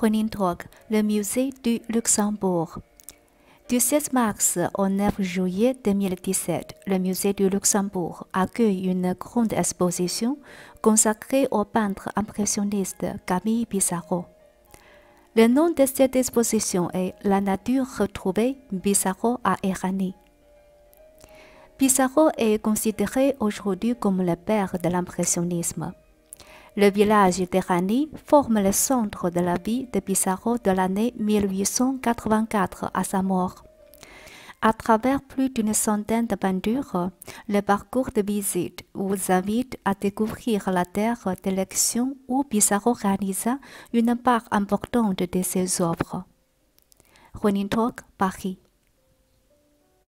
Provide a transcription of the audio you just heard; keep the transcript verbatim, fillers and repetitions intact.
Junintorg, le musée du Luxembourg. Du seize mars au neuf juillet deux mille dix-sept, le musée du Luxembourg accueille une grande exposition consacrée au peintre impressionniste Camille Pissarro. Le nom de cette exposition est La nature retrouvée, Pissarro à Éragny. Pissarro est considéré aujourd'hui comme le père de l'impressionnisme. Le village d'Éragny forme le centre de la vie de Pissarro de l'année mille huit cent quatre-vingt-quatre à sa mort. À travers plus d'une centaine de peintures, le parcours de visite vous invite à découvrir la terre d'élection où Pissarro réalisa une part importante de ses œuvres. Junintorg, Paris.